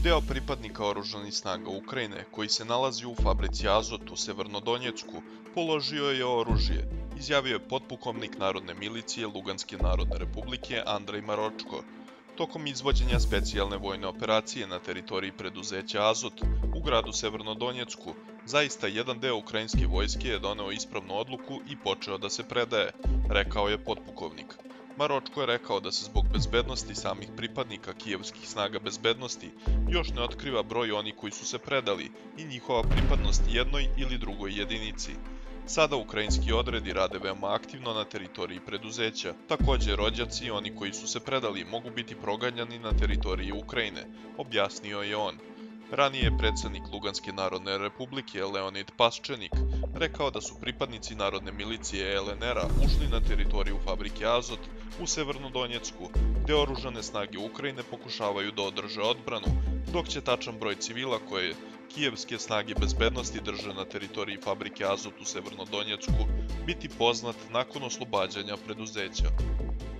Deo pripadnika oružanih snaga Ukrajine, koji se nalazi u fabrici Azot u Severnodonjecku, položio je oružje, izjavio je potpukovnik Narodne milicije Luganske narodne republike Andrej Maročko. Tokom izvođenja specijalne vojne operacije na teritoriji preduzeća Azot u gradu Severnodonjecku, zaista jedan deo ukrajinske vojske je doneo ispravnu odluku i počeo da se predaje, rekao je potpukovnik. Maročko je rekao da se zbog bezbednosti samih pripadnika kijevskih snaga bezbednosti još ne otkriva broj onih koji su se predali i njihova pripadnost jednoj ili drugoj jedinici. Sada ukrajinski odredi rade veoma aktivno na teritoriji preduzeća. Također, rođaci i oni koji su se predali mogu biti proganjani na teritoriji Ukrajine, objasnio je on. Ranije je predsjednik Luganske narodne republike Leonid Pasčenik rekao da su pripadnici Narodne milicije LNR-a ušli na teritoriju fabrike Azot u Severnodonjecku, gde oružane snage Ukrajine pokušavaju da održe odbranu, dok će tačan broj civila koje kijevske snage bezbednosti drže na teritoriji fabrike Azot u Severnodonjecku biti poznat nakon oslobađanja preduzeća.